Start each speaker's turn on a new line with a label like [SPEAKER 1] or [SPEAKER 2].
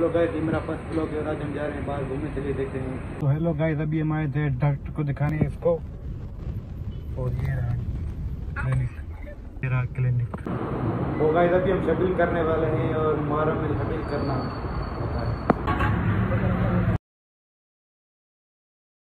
[SPEAKER 1] Hello guys, ये मेरा first blog है। आज हम जा रहे हैं बाहर घूमने, चलिए देखते हैं। तो हेलो गाइस, अभी हम आए थे डॉक्टर को दिखाने इसको, और ये रहा क्लिनिक, ये रहा क्लिनिक। तो गाइस अभी हम शटिल करने वाले हैं और मुहर्रम में शटिल करना होता है।